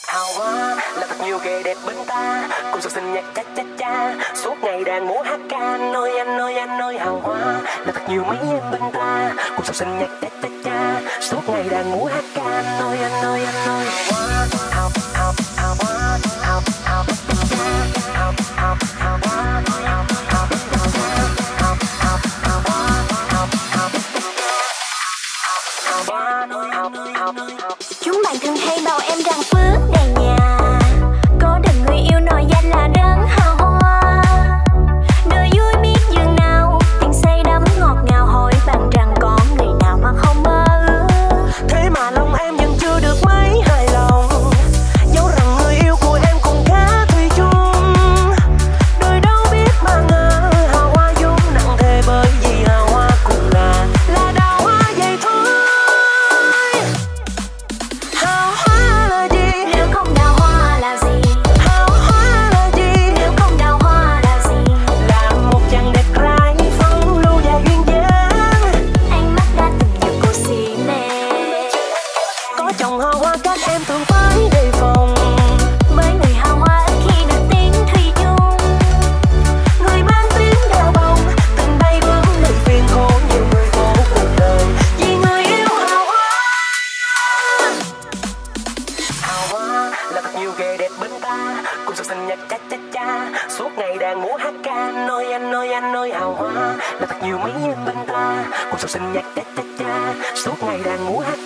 Hào hoa là thật nhiều ghệ đẹp bên ta, cùng sầu xinh nhạc cha cha cha, suốt ngày đàn múa hát ca. Anh ơi anh ơi anh ơi, hào hoa là thật nhiều mấy em bên ta, cùng sầu xinh nhạc cha cha cha, suốt ngày đàn múa hát ca. Anh ơi anh ơi anh ơi, hào hào hào hào hoa, hào hào cha cha, hào hào hào hoa, hào hào hào hoa, hào hào hào hoa, hào hào hào hoa, hào hào hào. Chúng bạn thường hay bảo em rằng phước đầy nhà, có được người yêu nổi danh là đấng hào hoa. Đời vui biết dường nào, tiếng say đắm ngọt ngào, hỏi bạn rằng có người nào mà không mơ ước. Thế mà lòng em vẫn chưa được mấy hài lòng, dẫu rằng người yêu của em cũng khá thủy chung. Đời đâu biết mà ngờ hào hoa vốn nặng thề, bởi vì hào hoa cũng là đào hoa vậy thôi. Hào hoa là gì Nếu không đào hoa là gì? hào hoa là gì Nếu không đào hoa là gì? là một chàng đẹp trai phong lưu và duyên dáng. Ánh mắt đã từng nhiều cô xì mê, Có chồng hào hoa các em thường phải đề phòng, bởi người hào hoa ít khi được tiếng thủy chung. người mang tiếng đào bông từng đây bước đầy phiền khổ, nhiều người khổ cuộc đời vì người yêu hào hoa. Hào hoa là thật nhiều ghệ đẹp bên ta, cùng sầu xinh nhạc cha cha cha, suốt ngày đàn múa hát ca. Anh ơi anh ơi anh ơi, hào hoa là thật nhiều mấy em bên ta, cùng sầu xinh nhạc cha cha cha, suốt ngày đàn múa hát